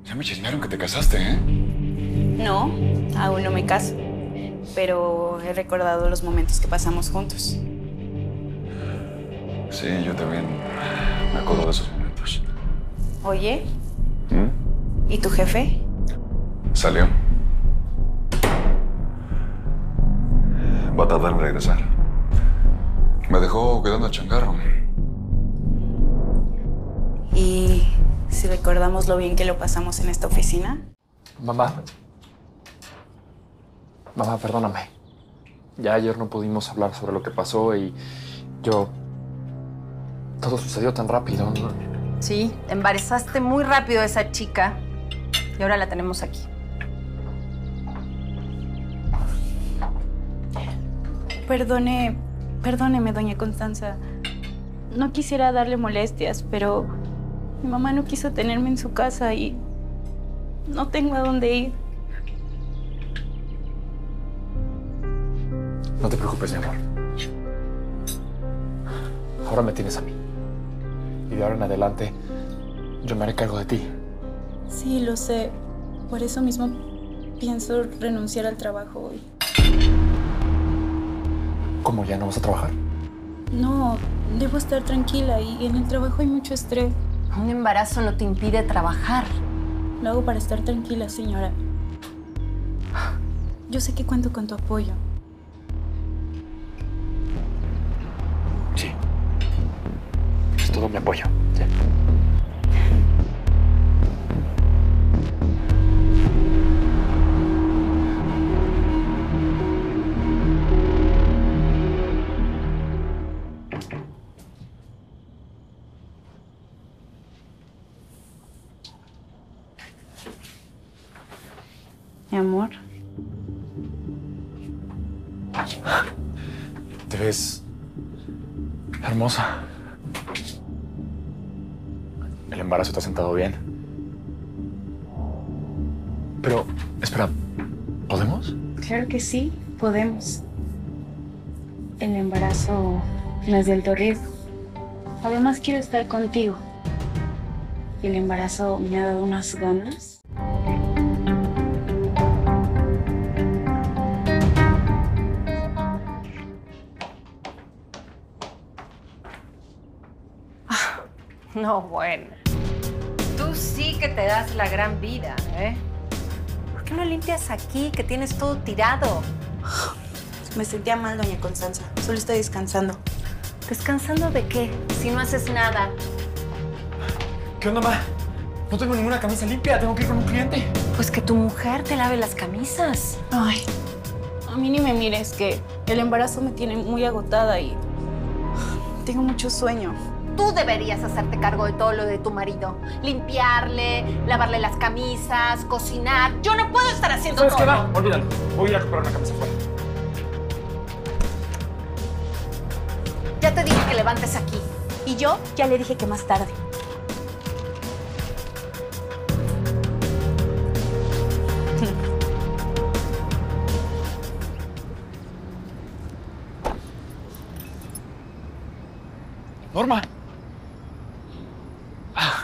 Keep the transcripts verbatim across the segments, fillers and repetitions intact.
Ya me chismearon que te casaste, ¿eh? No, aún no me caso. Pero he recordado los momentos que pasamos juntos. Sí, yo también me acuerdo de esos momentos. Oye, ¿Mm? ¿y tu jefe? Salió. Va a tardar en regresar. Me dejó quedando a changarro. ¿Y si recordamos lo bien que lo pasamos en esta oficina? Mamá. Mamá, perdóname. Ya ayer no pudimos hablar sobre lo que pasó y yo... Todo sucedió tan rápido, ¿no? Sí, embarazaste muy rápido a esa chica y ahora la tenemos aquí. Perdone, perdóneme, doña Constanza. No quisiera darle molestias, pero mi mamá no quiso tenerme en su casa y no tengo a dónde ir. No te preocupes, mi amor. Ahora me tienes a mí. Y de ahora en adelante, yo me haré cargo de ti. Sí, lo sé. Por eso mismo pienso renunciar al trabajo hoy. ¿Cómo, ya no vas a trabajar? No, debo estar tranquila y en el trabajo hay mucho estrés. Un embarazo no te impide trabajar. Lo hago para estar tranquila, señora. Yo sé que cuento con tu apoyo. Sí. Es todo mi apoyo. Sí. Mi amor. Te ves hermosa. El embarazo te ha sentado bien. Pero, espera, ¿podemos? Claro que sí, podemos. El embarazo no es de alto riesgo. Además, quiero estar contigo. Y el embarazo me ha dado unas ganas. No, bueno. Tú sí que te das la gran vida, ¿eh? ¿Por qué no limpias aquí, que tienes todo tirado? Me sentía mal, doña Constanza. Solo estoy descansando. ¿Descansando de qué? Si no haces nada. ¿Qué onda, ma? No tengo ninguna camisa limpia, tengo que ir con un cliente. Pues que tu mujer te lave las camisas. Ay, a mí ni me mires, que el embarazo me tiene muy agotada y tengo mucho sueño. Tú deberías hacerte cargo de todo lo de tu marido. Limpiarle, lavarle las camisas, cocinar. Yo no puedo estar haciendo todo. ¿Sabes qué va? Olvídalo. Voy a ir a comprar una camisa fuera. Ya te dije que levantes aquí. Y yo ya le dije que más tarde. Norma. Ah.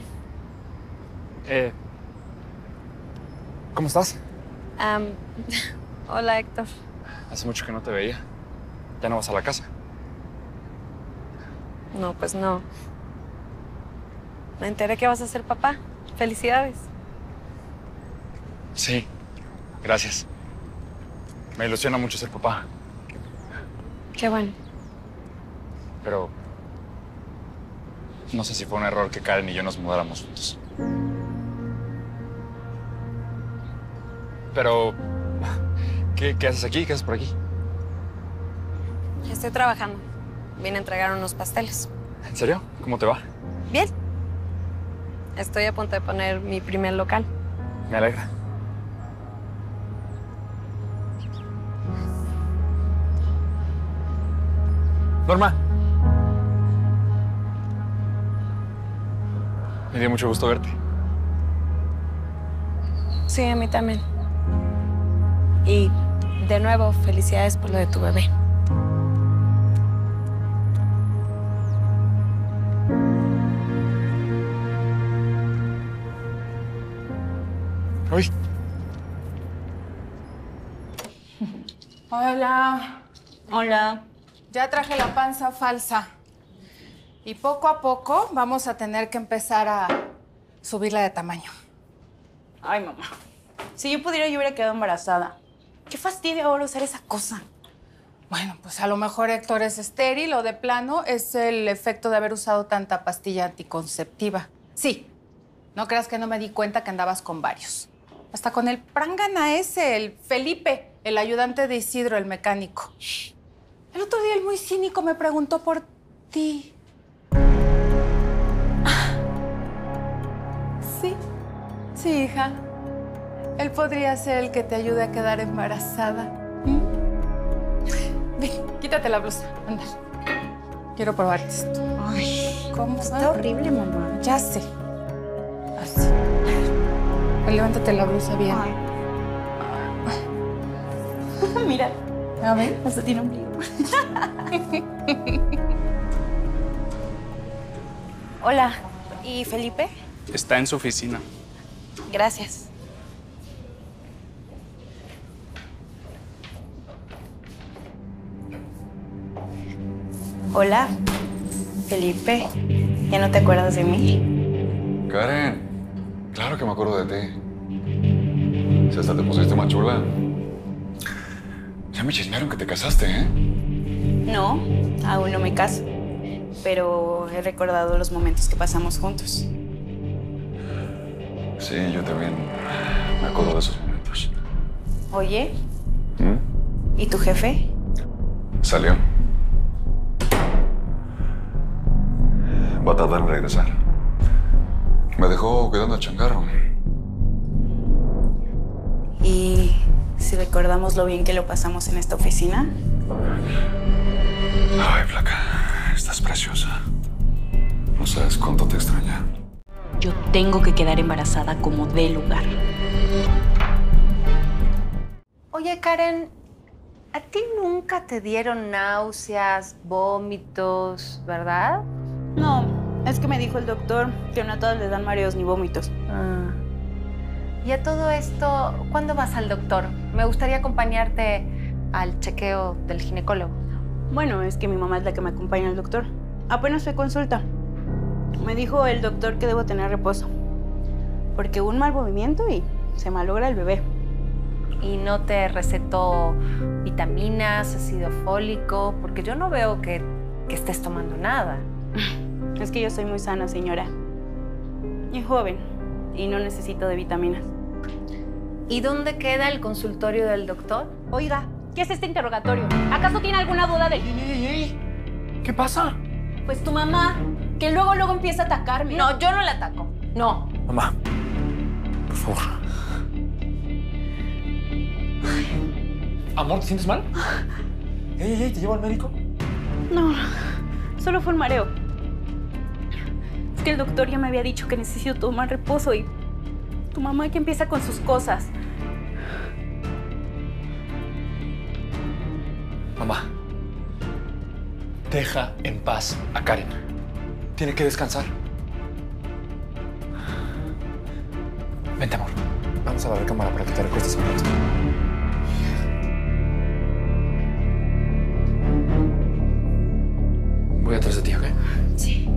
Eh, ¿Cómo estás? Um, hola, Héctor. Hace mucho que no te veía. ¿Ya no vas a la casa? No, pues no. Me enteré que vas a ser papá. Felicidades. Sí, gracias. Me ilusiona mucho ser papá, Qué bueno. pero no sé si fue un error que Karen y yo nos mudáramos juntos. Pero, ¿qué, qué haces aquí? ¿Qué haces por aquí? Estoy trabajando. Vine a entregar unos pasteles. ¿En serio? ¿Cómo te va? Bien. Estoy a punto de poner mi primer local. Me alegra. Norma. Me dio mucho gusto verte. Sí, a mí también. Y de nuevo, felicidades por lo de tu bebé. Uy. Hola. Hola. Ya traje la panza falsa. Y poco a poco vamos a tener que empezar a subirla de tamaño. Ay, mamá. Si yo pudiera, yo hubiera quedado embarazada. Qué fastidio ahora usar esa cosa. Bueno, pues a lo mejor Héctor es estéril o de plano es el efecto de haber usado tanta pastilla anticonceptiva. Sí, no creas que no me di cuenta que andabas con varios. Hasta con el prángana ese, el Felipe, el ayudante de Isidro, el mecánico. El otro día el muy cínico me preguntó por ti. Sí, sí, hija. Él podría ser el que te ayude a quedar embarazada. ¿Mm? Ven, quítate la blusa, anda. Quiero probarte esto. Ay, ¿Cómo? está horrible, mamá. Ya sé. Así. Pues levántate la blusa bien. Ay. Mira, A ver. hasta tiene ombligo. Hola. ¿Y Felipe? Está en su oficina. Gracias. Hola, Felipe. ¿Ya no te acuerdas de mí? Karen, claro que me acuerdo de ti. Si hasta te pusiste más chula. Ya me chismearon que te casaste, ¿eh? No, aún no me caso. Pero he recordado los momentos que pasamos juntos. Sí, yo también me acuerdo de esos momentos. Oye, ¿Mm? ¿y tu jefe? Salió. Va a tardar en regresar. Me dejó cuidando al changarro. ¿Y si recordamos lo bien que lo pasamos en esta oficina? Ay, flaca, estás preciosa. No sabes cuánto te extraña. Yo tengo que quedar embarazada como dé lugar. Oye, Karen, ¿a ti nunca te dieron náuseas, vómitos, verdad? No, es que me dijo el doctor que no a todos les dan mareos ni vómitos. Ah. Y a todo esto, ¿cuándo vas al doctor? Me gustaría acompañarte al chequeo del ginecólogo. Bueno, es que mi mamá es la que me acompaña al doctor. Apenas fue consulta. Me dijo el doctor que debo tener reposo. Porque un mal movimiento y se malogra el bebé. ¿Y no te recetó vitaminas, ácido fólico? Porque yo no veo que, que estés tomando nada. Es que yo soy muy sana, señora. Y joven. Y no necesito de vitaminas. ¿Y dónde queda el consultorio del doctor? Oiga, ¿qué es este interrogatorio? ¿Acaso tiene alguna duda de...? ¡Ey, ey, ey! ¿Qué pasa? Pues tu mamá, que luego, luego empieza a atacarme. No, yo no la ataco. No. Mamá, por favor. Amor, ¿te sientes mal? ¡Ey, ey, ey! ¿Te llevo al médico? No, solo fue un mareo. Es que el doctor ya me había dicho que necesito tomar reposo y tu mamá que empieza con sus cosas. Mamá, deja en paz a Karen. Tiene que descansar. Vente, amor. Vamos a la recámara para que te recuestes un rato. Voy atrás de ti, ¿ok? Sí.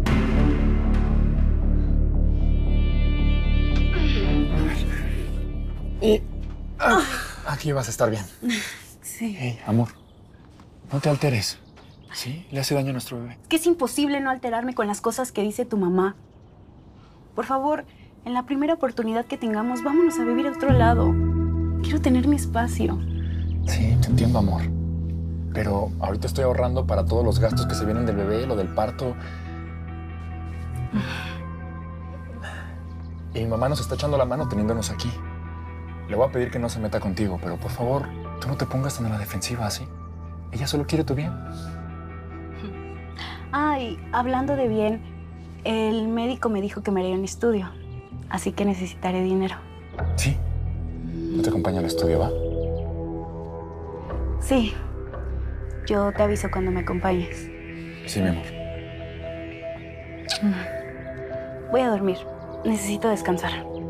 Y ah, aquí vas a estar bien. Sí. Hey, amor, no te alteres. ¿Sí? Le hace daño a nuestro bebé. Es que es imposible no alterarme con las cosas que dice tu mamá. Por favor, en la primera oportunidad que tengamos, vámonos a vivir a otro lado. Quiero tener mi espacio. Sí, te entiendo, amor. Pero ahorita estoy ahorrando para todos los gastos que se vienen del bebé, lo del parto. Y mi mamá nos está echando la mano teniéndonos aquí. Le voy a pedir que no se meta contigo, pero por favor, tú no te pongas tan a la defensiva, ¿sí? Ella solo quiere tu bien. Ay, hablando de bien, el médico me dijo que me haría un estudio. Así que necesitaré dinero. Sí. Yo te acompaño al estudio, ¿va? Sí. Yo te aviso cuando me acompañes. Sí, mi amor. Voy a dormir. Necesito descansar.